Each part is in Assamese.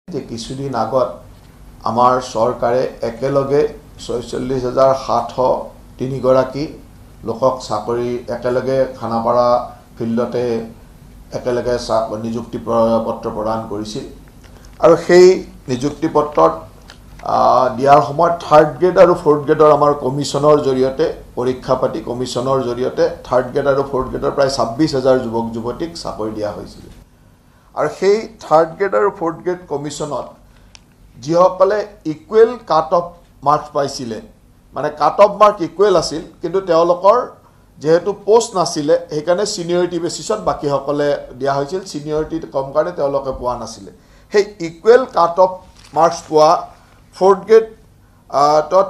যে কিছুদিন আগত আমাৰ চৰকাৰে একেলগে ৪৬,৭০৩ গৰাকী লোকক চাকৰি একেলগে খানাপাৰা ফিল্ডতে একেলগে নিযুক্তি পত্ৰ প্ৰদান কৰিছিল আৰু সেই নিযুক্তি পত্ৰত দিয়াৰ সময়ত থাৰ্ড গ্ৰেড আৰু ফ'ৰ্থ গ্ৰেডৰ আমাৰ কমিশ্যনৰ জৰিয়তে পৰীক্ষা পাতি কমিশ্যনৰ জৰিয়তে থাৰ্ড গ্ৰেড আৰু ফ'ৰ্থ গ্ৰেডৰ প্ৰায় ২৬,০০০ যুৱক যুৱতীক চাকৰি দিয়া হৈছিল আৰু সেই থাৰ্ড গ্ৰেড আৰু ফ'ৰ্থ গ্ৰেড কমিশ্যনত যিসকলে ইকুৱেল কাট অফ মাৰ্কছ পাইছিলে মানে কাট অফ মাৰ্ক ইকুৱেল আছিল কিন্তু তেওঁলোকৰ যেহেতু পোষ্ট নাছিলে সেইকাৰণে সিনিয়ৰিটি বেচিছত বাকিসকলে দিয়া হৈছিল সিনিয়ৰিটি কম কাৰণে তেওঁলোকে পোৱা নাছিলে সেই ইকুৱেল কাট অফ মাৰ্কছ পোৱা ফ'ৰ্থ গ্ৰেড তত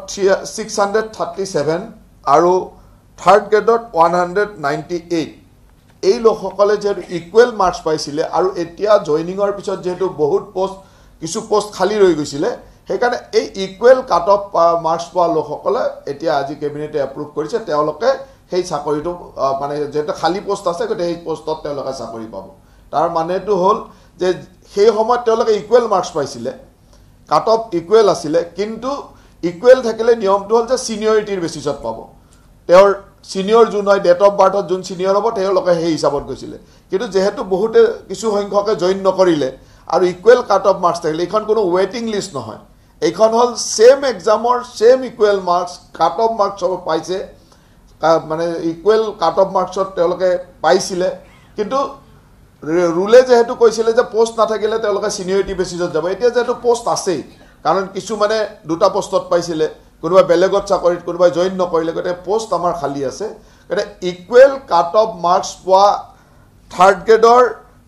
637 আৰু থাৰ্ড গ্ৰেডত 198 এই লোকসকলে যেহেতু ইকুৱেল মাৰ্কছ পাইছিলে আৰু এতিয়া জইনিঙৰ পিছত যেহেতু বহুত পোষ্ট কিছু পোষ্ট খালী ৰৈ গৈছিলে সেইকাৰণে এই ইকুৱেল কাট অফ মাৰ্কছ পোৱা লোকসকলে এতিয়া আজি কেবিনেটে এপ্ৰুভ কৰিছে তেওঁলোকে সেই চাকৰিটো মানে যেহেতু খালী পোষ্ট আছে গতিকে সেই পোষ্টত তেওঁলোকে চাকৰি পাব তাৰ মানেটো হ'ল যে সেই সময়ত তেওঁলোকে ইকুৱেল মাৰ্কছ পাইছিলে কাট অফ ইকুৱেল আছিলে কিন্তু ইকুৱেল থাকিলে নিয়মটো হ'ল যে সিনিয়ৰিটিৰ বেচিছত পাব তেওঁৰ সিনিয়ৰ যোন হয় ডেট অফ বাৰ্থত যোন সিনিয়ৰ হ'ব তেওঁলোকে সেই হিচাপত গৈছিলে কিন্তু যেহেতু বহুতে কিছু সংখ্যকে জইন নকৰিলে আৰু ইকুৱেল কাট অফ মাৰ্কছ থাকিলে এইখন কোনো ৱেটিং লিষ্ট নহয় এইখন হ'ল সেম এক্সামৰ same equal marks cut off marks সব পাইছে মানে ইকুৱেল কাট অফ মাৰ্কছত তেওঁলোকে পাইছিলে কিন্তু ৰুলে যেহেতু কৈছিলে যে পোষ্ট নাথাকিলে তেওঁলোকে সিনিয়ৰিটি বেচিছত যাব এতিয়া যেহেতু পোষ্ট আছেই কাৰণ কিছু মানে দুটা পোষ্টত পাইছিলে কোনোবা বেলেগত চাকৰিত কোনোবাই জইন নকৰিলে গতিকে পোষ্ট আমাৰ খালী আছে গতিকে ইকুৱেল কাট অফ মাৰ্কছ পোৱা থাৰ্ড গ্ৰেডৰ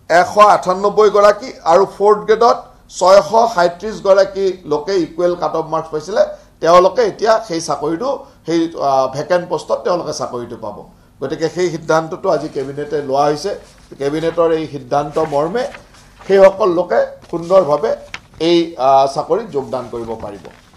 198 গৰাকী আৰু ফ'ৰ্থ গ্ৰেডত 637 গৰাকী লোকে ইকুৱেল কাট অফ মাৰ্কছ পাইছিলে তেওঁলোকে এতিয়া সেই চাকৰিটো সেই ভেকেন্ট পোষ্টত তেওঁলোকে চাকৰিটো পাব গতিকে সেই সিদ্ধান্তটো আজি কেবিনেটে লোৱা হৈছে কেবিনেটৰ এই সিদ্ধান্ত মৰ্মে সেইসকল লোকে সুন্দৰভাৱে এই চাকৰিত যোগদান কৰিব পাৰিব